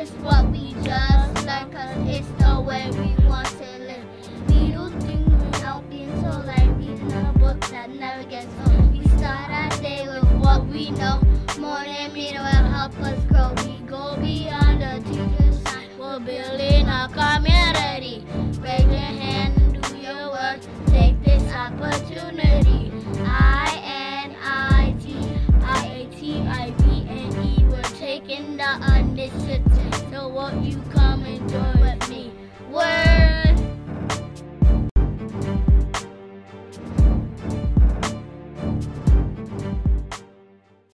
is what we just learn, cause it's the way we want to live. We do things without being told, like reading a book that never gets old. We start our day with what we know. More than media will help us grow. We go beyond the teacher's sign. We're building a community. Raise your hand and do your work. Take this opportunity. INIT, we're taking the initiative. So won't you come and join with me? We're